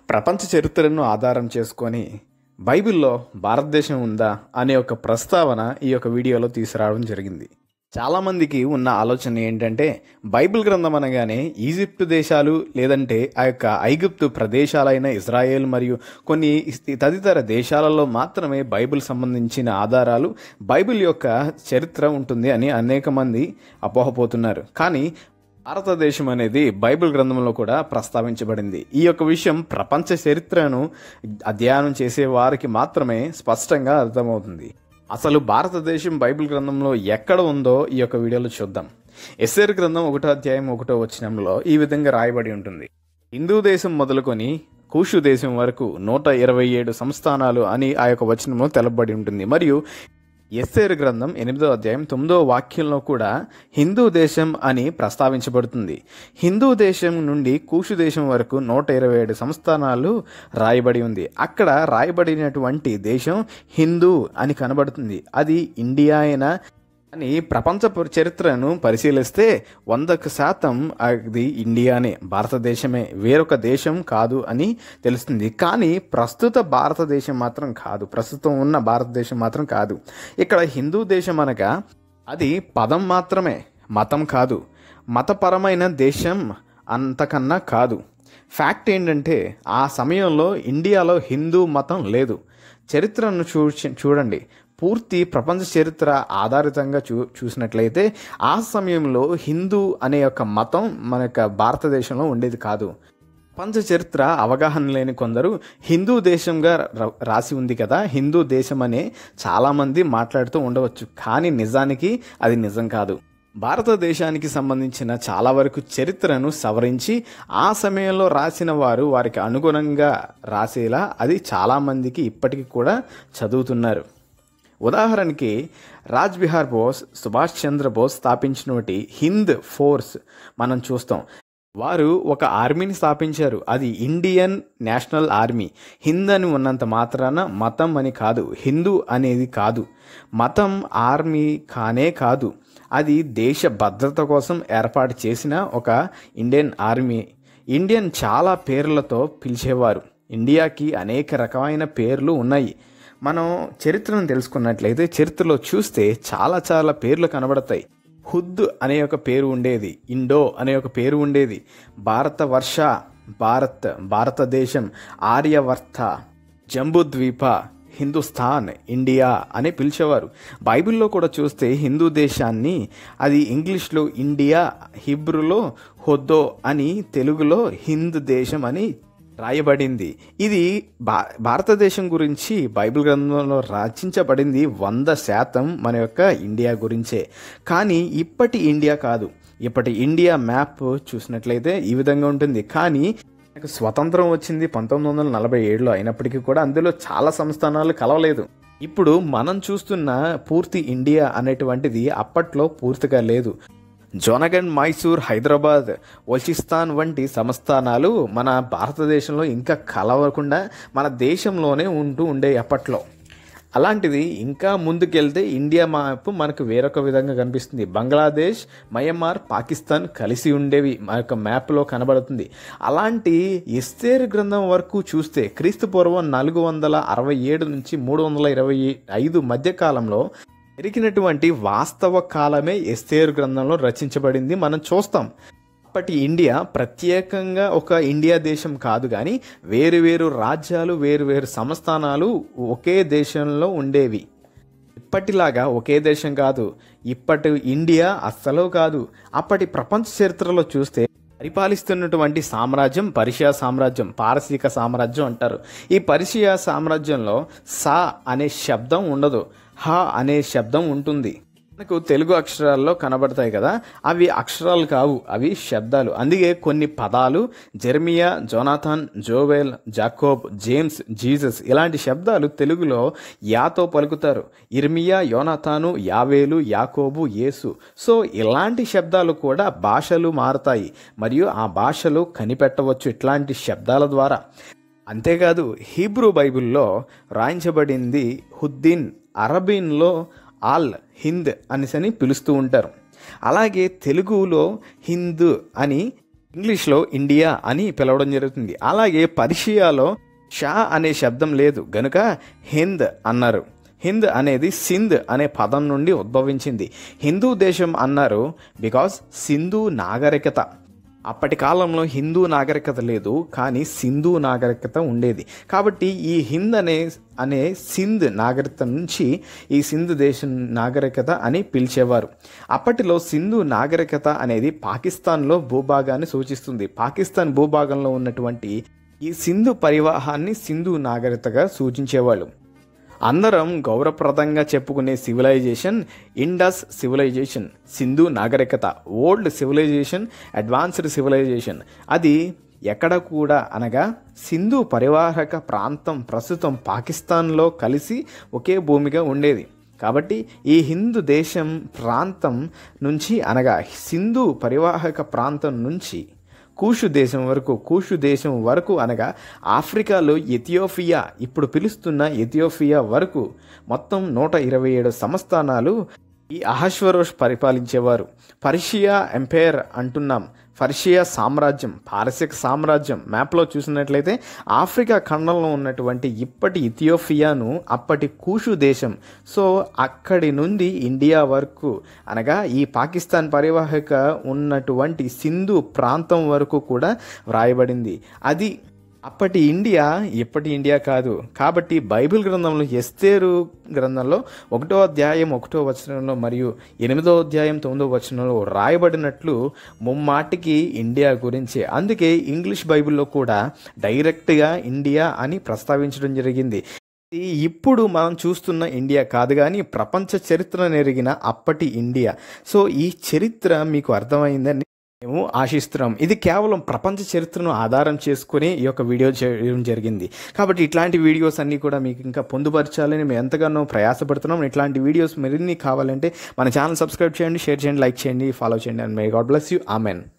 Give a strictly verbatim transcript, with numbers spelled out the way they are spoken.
ప్రపంచ చరిత్రను ఆధారం చేసుకొని బైబిల్లో భారతదేశం ఉందా అనే ఒక ప్రస్తావన ఈ యొక్క వీడియోలో తీసుకురావడం జరిగింది. చాలామందికి ఉన్న ఆలోచన ఏంటంటే బైబిల్ గ్రంథం అనగానే ఈజిప్టు దేశాలు లేదంటే ఆ యొక్క ఐగుప్తు ప్రదేశాలైన ఇజ్రాయేల్ మరియు కొన్ని తదితర దేశాలలో మాత్రమే బైబిల్ సంబంధించిన ఆధారాలు, బైబిల్ యొక్క చరిత్ర ఉంటుంది అని అనేక మంది అపోహపోతున్నారు. కానీ భారతదేశం అనేది బైబిల్ గ్రంథంలో కూడా ప్రస్తావించబడింది. ఈ యొక్క విషయం ప్రపంచ చరిత్రను అధ్యయనం చేసే వారికి మాత్రమే స్పష్టంగా అర్థమవుతుంది. అసలు భారతదేశం బైబిల్ గ్రంథంలో ఎక్కడ ఉందో ఈ యొక్క వీడియోలో చూద్దాం. ఎస్తేరు గ్రంథం ఒకటో అధ్యాయం ఒకటో వచనంలో ఈ విధంగా రాయబడి ఉంటుంది. హిందూ దేశం మొదలుకొని కూషు దేశం వరకు నూట ఇరవై ఏడు సంస్థానాలు అని ఆ యొక్క వచనంలో తెలపబడి ఉంటుంది. మరియు ఎస్తేరు గ్రంథం ఎనిమిదో అధ్యాయం తొమ్మిదో వాక్యంలో కూడా హిందూ దేశం అని ప్రస్తావించబడుతుంది. హిందూ దేశం నుండి కూషు దేశం వరకు నూట ఇరవై ఏడు సంస్థానాలు రాయబడి ఉంది. అక్కడ రాయబడినటువంటి దేశం హిందూ అని కనబడుతుంది. అది ఇండియా అయినా అని ప్రపంచ చరిత్రను పరిశీలిస్తే వందకు శాతం అది ఇండియానే, భారతదేశమే, వేరొక దేశం కాదు అని తెలుస్తుంది. కానీ ప్రస్తుత భారతదేశం మాత్రం కాదు, ప్రస్తుతం ఉన్న భారతదేశం మాత్రం కాదు. ఇక్కడ హిందూ దేశం అనగా అది పదం మాత్రమే, మతం కాదు. మతపరమైన దేశం అంతకన్నా కాదు. ఫ్యాక్ట్ ఏంటంటే ఆ సమయంలో ఇండియాలో హిందూ మతం లేదు. చరిత్రను చూ చూడండి పూర్తి ప్రపంచ చరిత్ర ఆధారితంగా చూ చూసినట్లయితే ఆ సమయంలో హిందూ అనే యొక్క మతం మన యొక్క భారతదేశంలో ఉండేది కాదు. ప్రపంచ చరిత్ర అవగాహన లేని కొందరు హిందూ దేశంగా రాసి ఉంది కదా, హిందూ దేశం అనే చాలామంది మాట్లాడుతూ ఉండవచ్చు. కానీ నిజానికి అది నిజం కాదు. భారతదేశానికి సంబంధించిన చాలా వరకు చరిత్రను సవరించి ఆ సమయంలో రాసిన వారు వారికి అనుగుణంగా రాసేలా అది చాలామందికి ఇప్పటికీ కూడా చదువుతున్నారు. ఉదాహరణకి రాజ్ బిహార్ బోస్, సుభాష్ చంద్రబోస్ స్థాపించినటువంటి హింద్ ఫోర్స్ మనం చూస్తాం. వారు ఒక ఆర్మీని స్థాపించారు. అది ఇండియన్ నేషనల్ ఆర్మీ. హింద్ అని ఉన్నంత మాత్రాన మతం అని కాదు, హిందూ అనేది కాదు. మతం ఆర్మీ కానే కాదు, అది దేశ భద్రత కోసం ఏర్పాటు చేసిన ఒక ఇండియన్ ఆర్మీ. ఇండియన్ చాలా పేర్లతో పిలిచేవారు. ఇండియాకి అనేక రకమైన పేర్లు ఉన్నాయి. మనం చరిత్రను తెలుసుకున్నట్లయితే చరిత్రలో చూస్తే చాలా చాలా పేర్లు కనబడతాయి. హుద్ అనే ఒక పేరు ఉండేది, ఇండో అనే ఒక పేరు ఉండేది, భారతవర్ష, భారత్, భారతదేశం, ఆర్యవర్త, జంబుద్వీప, హిందుస్థాన్, ఇండియా అని పిలిచేవారు. బైబిల్లో కూడా చూస్తే హిందూ దేశాన్ని అది ఇంగ్లీష్లో ఇండియా, హిబ్రూలో హొద్దో అని, తెలుగులో హింద్ దేశం అని రాయబడింది. ఇది భా భారతదేశం గురించి బైబిల్ గ్రంథంలో రచించబడింది వంద శాతం మన యొక్క ఇండియా గురించే. కానీ ఇప్పటి ఇండియా కాదు. ఇప్పటి ఇండియా మ్యాప్ చూసినట్లయితే ఈ విధంగా ఉంటుంది. కానీ మనకు స్వతంత్రం వచ్చింది పంతొమ్మిది వందల నలభై ఏడులో అయినప్పటికీ కూడా అందులో చాలా సంస్థానాలు కలవలేదు. ఇప్పుడు మనం చూస్తున్న పూర్తి ఇండియా అనేటువంటిది అప్పట్లో పూర్తిగా లేదు. జోనగఢ్, మైసూర్, హైదరాబాద్, బలూచిస్తాన్ వంటి సంస్థానాలు మన భారతదేశంలో ఇంకా కలవకుండా మన దేశంలోనే ఉంటూ ఉండే అప్పట్లో. అలాంటిది ఇంకా ముందుకెళ్తే ఇండియా మ్యాప్ మనకు వేరొక విధంగా కనిపిస్తుంది. బంగ్లాదేశ్, మయన్మార్, పాకిస్తాన్ కలిసి ఉండేవి మన యొక్క మ్యాప్లో కనబడుతుంది. అలాంటి ఎస్తేరు గ్రంథం వరకు చూస్తే క్రీస్తు పూర్వం నాలుగు వందల అరవై ఏడు నుంచి మూడు వందల ఇరవై ఐదు మధ్య కాలంలో జరిగినటువంటి వాస్తవ కాలమే ఎస్తేరు గ్రంథంలో రచించబడింది మనం చూస్తాం. అప్పటి ఇండియా ప్రత్యేకంగా ఒక ఇండియా దేశం కాదు, కానీ వేరు వేరు రాజ్యాలు, వేరు వేరు సంస్థానాలు ఒకే దేశంలో ఉండేవి. ఇప్పటిలాగా ఒకే దేశం కాదు, ఇప్పటి ఇండియా అస్సలు కాదు. అప్పటి ప్రపంచ చరిత్రలో చూస్తే పరిపాలిస్తున్నటువంటి సామ్రాజ్యం పర్షియా సామ్రాజ్యం, పారసీక సామ్రాజ్యం అంటారు. ఈ పర్షియా సామ్రాజ్యంలో సా అనే శబ్దం ఉండదు, హ అనే శబ్దం ఉంటుంది. మనకు తెలుగు అక్షరాల్లో కనబడతాయి కదా, అవి అక్షరాలు కావు, అవి శబ్దాలు. అందుకే కొన్ని పదాలు Jeremiah, Jonathan, Joel, Jacob, James, Jesus ఇలాంటి శబ్దాలు తెలుగులో యాతో పలుకుతారు. ఇర్మియా, యోనాథాను, యావేలు, యాకోబు, యేసు. సో ఇలాంటి శబ్దాలు కూడా భాషలు మారుతాయి మరియు ఆ భాషలు కనిపెట్టవచ్చు ఇట్లాంటి శబ్దాల ద్వారా. అంతేకాదు హీబ్రూ బైబిల్లో రాయించబడింది హుద్దీన్, అరబీన్లో ఆల్ హింద్ అనేసి పిలుస్తూ ఉంటారు. అలాగే తెలుగులో హింద్ అని ఇంగ్లీష్లో ఇండియా అని పిలవడం జరుగుతుంది. అలాగే పర్షియాలో షా అనే శబ్దం లేదు గనుక హింద్ అన్నారు. హింద్ అనేది సింధ్ అనే పదం నుండి ఉద్భవించింది. హిందూ దేశం అన్నారు బికాజ్ సింధు నాగరికత, అప్పటి కాలంలో హిందూ నాగరికత లేదు కానీ సింధు నాగరికత ఉండేది. కాబట్టి ఈ హింద్ అనే అనే సింధ్ నాగరికత నుంచి ఈ సింధు దేశం నాగరికత అని పిలిచేవారు. అప్పటిలో సింధు నాగరికత అనేది పాకిస్తాన్లో భూభాగాన్ని సూచిస్తుంది. పాకిస్తాన్ భూభాగంలో ఉన్నటువంటి ఈ సింధు పరివాహాన్ని సింధు నాగరికతగా సూచించేవాళ్ళు. అందరం గౌరవప్రదంగా చెప్పుకునే సివిలైజేషన్ ఇండస్ సివిలైజేషన్, సింధు నాగరికత, ఓల్డ్ సివిలైజేషన్, అడ్వాన్స్డ్ సివిలైజేషన్. అది ఎక్కడ కూడా అనగా సింధు పరివాహక ప్రాంతం ప్రస్తుతం పాకిస్తాన్లో కలిసి ఒకే భూమిగా ఉండేది. కాబట్టి ఈ హిందూ దేశం ప్రాంతం నుంచి అనగా సింధు పరివాహక ప్రాంతం నుంచి కూషు దేశం వరకు కూషు దేశం వరకు అనగా ఆఫ్రికాలో ఎథియోపియా, ఇప్పుడు పిలుస్తున్న ఎథియోపియా వరకు మొత్తం నూట ఇరవై ఏడు సంస్థానాలు ఈ అహష్వరోష్ పరిపాలించేవారు. పర్షియా ఎంపైర్ అంటున్నాం, పర్షియా సామ్రాజ్యం, పారసిక సామ్రాజ్యం. మ్యాప్లో చూసినట్లయితే ఆఫ్రికా ఖండంలో ఉన్నటువంటి ఇప్పటి ఇథియోపియాను అప్పటి కూషు దేశం. సో అక్కడి నుండి ఇండియా వరకు అనగా ఈ పాకిస్తాన్ పరివాహక ఉన్నటువంటి సింధు ప్రాంతం వరకు కూడా వ్రాయబడింది. అది అప్పటి ఇండియా, ఇప్పటి ఇండియా కాదు. కాబట్టి బైబిల్ గ్రంథంలో ఎస్తేరు గ్రంథంలో ఒకటో అధ్యాయం ఒకటో వచనంలో మరియు ఎనిమిదో అధ్యాయం తొమ్మిదో వచనంలో రాయబడినట్లు ముమ్మాటికి ఇండియా గురించి. అందుకే ఇంగ్లీష్ బైబిల్లో కూడా డైరెక్ట్గా ఇండియా అని ప్రస్తావించడం జరిగింది. ఇప్పుడు మనం చూస్తున్న ఇండియా కాదు కానీ ప్రపంచ చరిత్ర నెరిగిన అప్పటి ఇండియా. సో ఈ చరిత్ర మీకు అర్థమైందని మేము ఆశిస్తున్నాం. ఇది కేవలం ప్రపంచ చరిత్రను ఆధారం చేసుకుని ఈ యొక్క వీడియో చేయడం జరిగింది. కాబట్టి ఇట్లాంటి వీడియోస్ అన్నీ కూడా మీకు ఇంకా పొందుపరచాలని మేము ఎంతగానో ప్రయాసపడుతున్నాం. ఇట్లాంటి వీడియోస్ మరిన్ని కావాలంటే మన ఛానల్ సబ్స్క్రైబ్ చేయండి, షేర్ చేయండి, లైక్ చేయండి, ఫాలో చేయండి. And may God bless you. Amen.